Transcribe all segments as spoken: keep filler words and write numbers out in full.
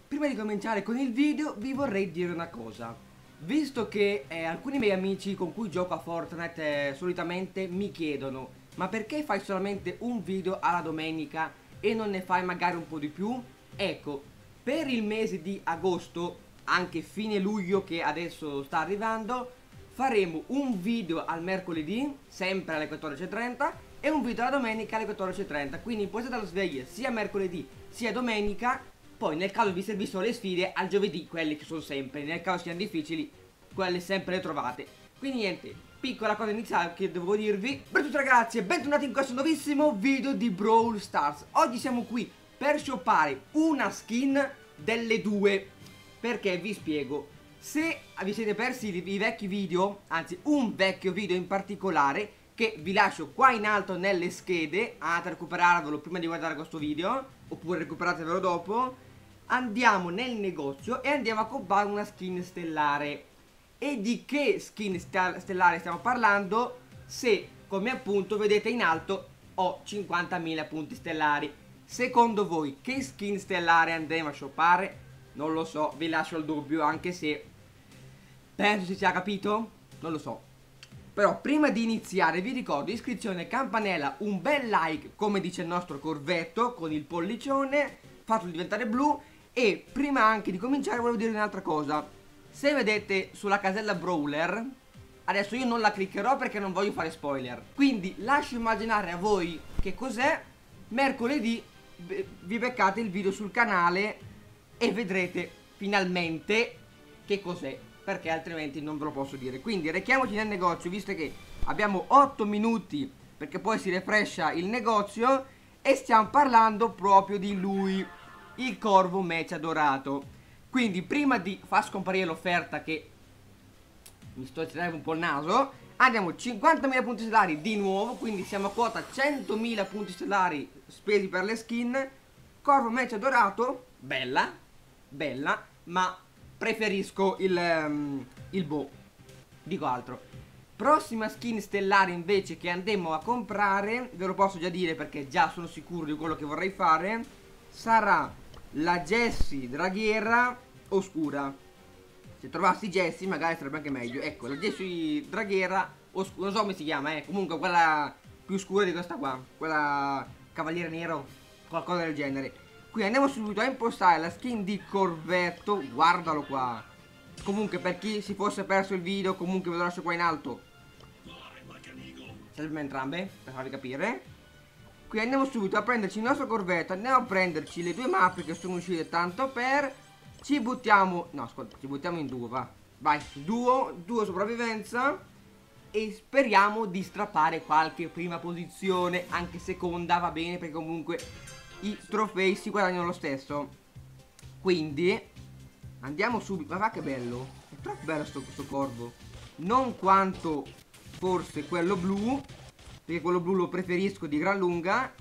prima di cominciare con il video vi vorrei dire una cosa. Visto che eh, alcuni miei amici con cui gioco a Fortnite eh, solitamente mi chiedono: ma perché fai solamente un video alla domenica e non ne fai magari un po' di più? Ecco, per il mese di agosto, anche fine luglio che adesso sta arrivando, faremo un video al mercoledì, sempre alle quattordici e trenta, e un video alla domenica alle quattordici e trenta. Quindi potete la sveglia sia mercoledì sia domenica. Poi nel caso vi servissero le sfide, al giovedì, quelle che sono sempre, nel caso siano difficili, quelle sempre le trovate. Quindi niente, piccola cosa iniziale che devo dirvi. Per tutti ragazzi e bentornati in questo nuovissimo video di Brawl Stars. Oggi siamo qui per shoppare una skin delle due. Perché vi spiego. Se vi siete persi i, i vecchi video, anzi un vecchio video in particolare, che vi lascio qua in alto nelle schede, andate a recuperarvelo prima di guardare questo video, oppure recuperatevelo dopo. Andiamo nel negozio e andiamo a comprare una skin stellare. E di che skin stellare stiamo parlando? Se, come appunto vedete in alto, ho cinquantamila punti stellari. Secondo voi che skin stellare andremo a shoppare? Non lo so, vi lascio il dubbio, anche se penso si sia capito, non lo so. Però prima di iniziare vi ricordo iscrizione, campanella, un bel like, come dice il nostro corvetto, con il pollicione, fatelo diventare blu. E prima anche di cominciare volevo dire un'altra cosa. Se vedete sulla casella Brawler, adesso io non la cliccherò perché non voglio fare spoiler, quindi lascio immaginare a voi che cos'è. Mercoledì vi beccate il video sul canale e vedrete finalmente che cos'è, perché altrimenti non ve lo posso dire. Quindi rechiamoci nel negozio, visto che abbiamo otto minuti perché poi si refrescia il negozio, e stiamo parlando proprio di lui, il corvo mecha dorato. Quindi prima di far scomparire l'offerta, che mi sto tirando un po' il naso, andiamo cinquantamila punti stellari di nuovo, quindi siamo a quota centomila punti stellari spesi per le skin. Corvo mecha dorato, bella, bella, ma preferisco il, um, il bow, dico altro. Prossima skin stellare invece che andremo a comprare, ve lo posso già dire perché già sono sicuro di quello che vorrei fare, sarà la Jessie Draghiera oscura. Se trovassi Jessie magari sarebbe anche meglio. Ecco, la Jessie Draghiera oscura, non so come si chiama, eh. Comunque quella più scura di questa qua, quella cavaliere nero, qualcosa del genere. Qui andiamo subito a impostare la skin di corvetto. Guardalo qua. Comunque per chi si fosse perso il video, comunque ve lo lascio qua in alto, serve entrambe per farvi capire. Qui andiamo subito a prenderci il nostro corvetto, andiamo a prenderci le due mappe che sono uscite tanto per. Ci buttiamo, no ascolta, ci buttiamo in duo, va. Vai, duo, duo sopravvivenza. E speriamo di strappare qualche prima posizione, anche seconda va bene, perché comunque i trofei si guadagnano lo stesso. Quindi andiamo subito, ma va che bello, è troppo bello sto, sto corvo. Non quanto forse quello blu, perché quello blu lo preferisco di gran lunga,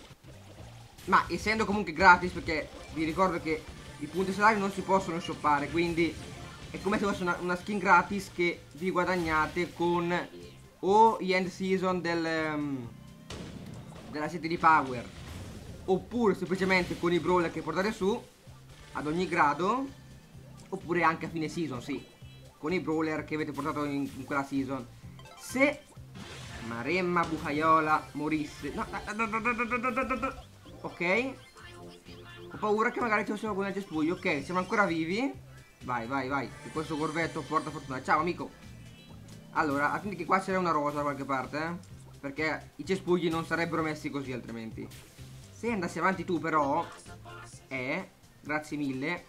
ma essendo comunque gratis, perché vi ricordo che i punti stellari non si possono shoppare, quindi è come se fosse una, una skin gratis che vi guadagnate con o gli end season del, um, della City di Power, oppure semplicemente con i brawler che portate su ad ogni grado, oppure anche a fine season, sì, con i brawler che avete portato in, in quella season. Se Maremma Bucaiola morisse, no, no, no, no, no, no, no, no. Ok, ho paura che magari ci fosse qualcuno nel cespuglio. Ok, siamo ancora vivi. Vai, vai, vai, che questo corvetto porta fortuna. Ciao amico. Allora, attenti che qua c'era una rosa da qualche parte, eh? Perché i cespugli non sarebbero messi così altrimenti. Se andassi avanti tu però, eh, grazie mille.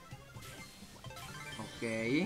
Ok.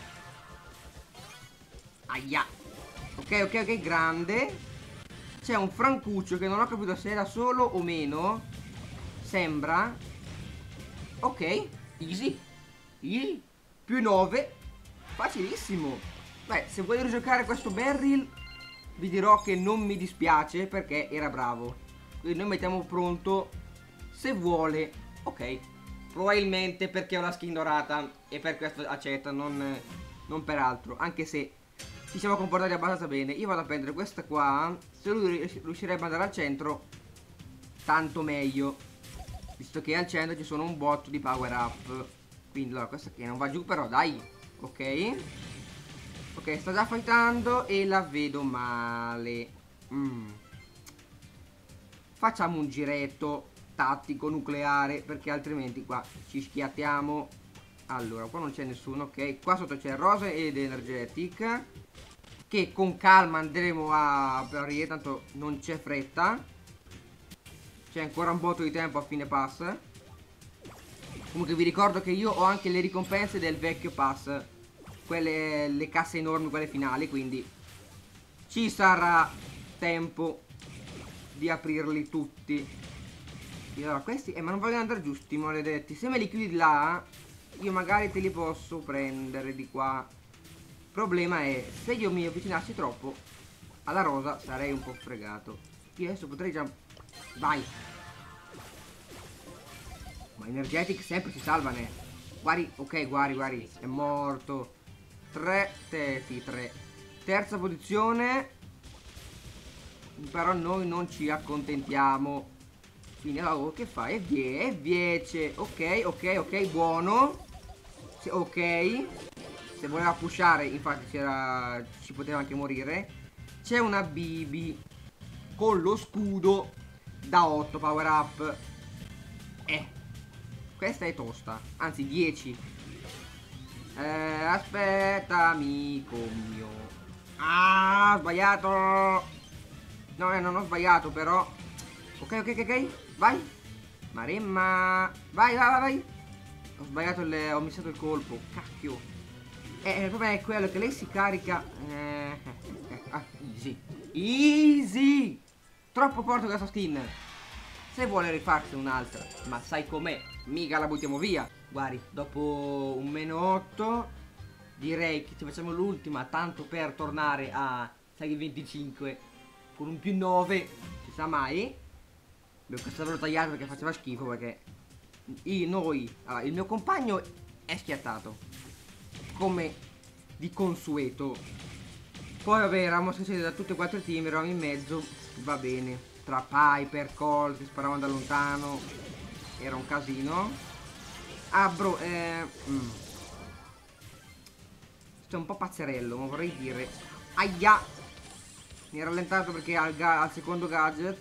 Aia. Ok, ok, ok, grande. C'è un francuccio che non ho capito se era solo o meno. Sembra. Ok, easy. Easy. Più nove. Facilissimo. Beh, se voglio giocare questo barrel, vi dirò che non mi dispiace perché era bravo. Quindi noi mettiamo pronto se vuole. Ok. Probabilmente perché ho la skin dorata e per questo accetta, non, non per altro. Anche se ci siamo comportati abbastanza bene. Io vado a prendere questa qua. Se lui riuscirebbe ad andare al centro, tanto meglio, visto che al centro ci sono un botto di power up. Quindi allora questa che non va giù però dai. Ok. Ok, sta già fightando e la vedo male. mm. Facciamo un giretto tattico nucleare, perché altrimenti qua ci schiattiamo. Allora, qua non c'è nessuno, ok. Qua sotto c'è Rosa ed Energetic, che con calma andremo a aprire, tanto non c'è fretta. C'è ancora un botto di tempo a fine pass. Comunque vi ricordo che io ho anche le ricompense del vecchio pass, quelle, le casse enormi, quelle finali, quindi ci sarà tempo di aprirli tutti. E allora questi, eh ma non vogliono andare giù sti maledetti. Se me li chiudi là, io magari te li posso prendere di qua. Il problema è, se io mi avvicinassi troppo alla rosa sarei un po' fregato. Io adesso potrei già... Vai. Ma Energetic sempre si salvane. Guardi, ok, guardi, guardi. È morto. Tre teti, tre. Terza posizione. Però noi non ci accontentiamo. Quindi allora che fa? E vie, e viece. Ok, ok, ok, buono. Se, ok. Se voleva pushare, infatti c'era, ci poteva anche morire. C'è una Bibi con lo scudo da otto power up. Eh. Questa è tosta. Anzi dieci. Eh, aspetta amico mio. Ah, ho sbagliato. No, eh, non ho sbagliato però. Ok, ok, ok, ok. Vai. Maremma. Vai, vai, vai, vai. Ho sbagliato il... ho missato il colpo. Cacchio. Eh, il problema è quello che lei si carica. Eh, eh, ah, easy. Easy. Troppo forte questa skin. Se vuole rifarsi un'altra, ma sai com'è, mica la buttiamo via. Guardi, dopo un meno otto direi che ci facciamo l'ultima, tanto per tornare a sei venticinque con un più nove, ci sa mai. Beh, questo l'avevo tagliato perché faceva schifo, perché io, noi, allora, il mio compagno è schiattato come di consueto. Poi vabbè, eravamo sentiti da tutti e quattro i team, eravamo in mezzo, va bene. Tra Piper, Colt, che sparavano da lontano, era un casino. Ah bro, eh, mm. Sto un po' pazzerello, ma vorrei dire. Aia. Mi è rallentato perché al, al secondo gadget.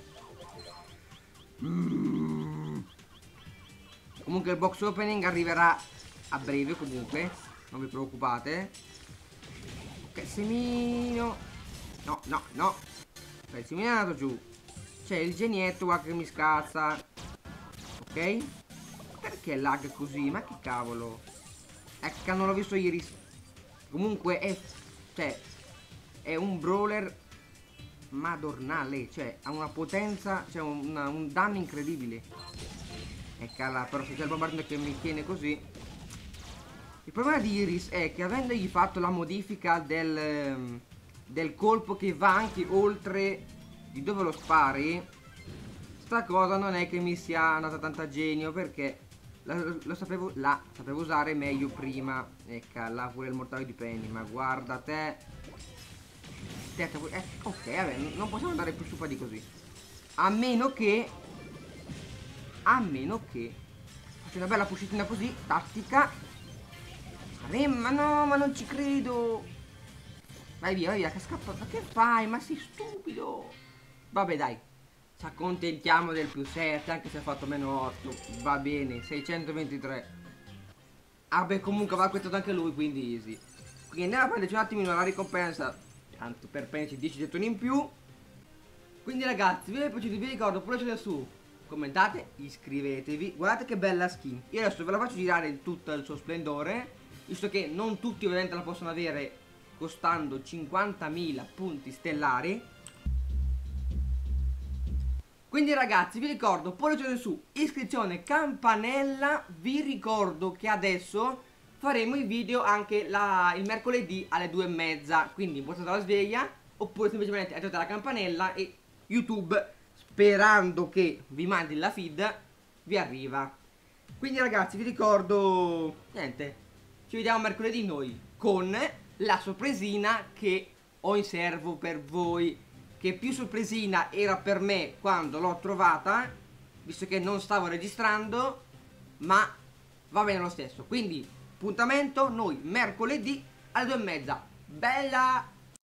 mm. Comunque il box opening arriverà a breve comunque, non vi preoccupate. Ok, semino. No, no, no. Il semino è andato giù. C'è il genietto qua che mi scazza. Ok. Perché lag così? Ma che cavolo. Ecco, non l'ho visto ieri. Comunque è... Cioè è un brawler madornale. Cioè ha una potenza. Cioè una, un danno incredibile. Ecco là. Però se c'è il bombardino che mi tiene così. Il problema di Iris è che avendogli fatto la modifica del, del colpo che va anche oltre di dove lo spari, sta cosa non è che mi sia andata tanta genio, perché la, lo sapevo, la sapevo usare meglio prima. Ecco là pure il mortaio di Penny. Ma guarda te, te eh, ok, vabbè, non possiamo andare più su di così, a meno che a meno che faccio una bella puscitina così tattica. Ma no, ma non ci credo. Vai via, vai via, che scappa. Ma che fai? Ma sei stupido. Vabbè dai, ci accontentiamo del più sette, anche se ha fatto meno otto. Va bene, seicentoventitré. Ah beh, comunque va acquistato anche lui, quindi easy. Quindi andiamo a prenderci un attimino la ricompensa, tanto per prenderci dieci gettoni in più. Quindi ragazzi, vi è piaciuto, vi ricordo, pure su, commentate, iscrivetevi. Guardate che bella skin. Io adesso ve la faccio girare in tutto il suo splendore, visto che non tutti ovviamente la possono avere costando cinquantamila punti stellari. Quindi ragazzi vi ricordo, pollice su, iscrizione, campanella. Vi ricordo che adesso faremo i video anche la, il mercoledì alle due e mezza. Quindi impostate la sveglia, oppure semplicemente attivate la campanella e YouTube, sperando che vi mandi la feed, vi arriva. Quindi ragazzi vi ricordo, niente, ci vediamo mercoledì noi con la sorpresina che ho in serbo per voi. Che più sorpresina era per me quando l'ho trovata, visto che non stavo registrando, ma va bene lo stesso. Quindi appuntamento noi mercoledì alle due e mezza. Bella!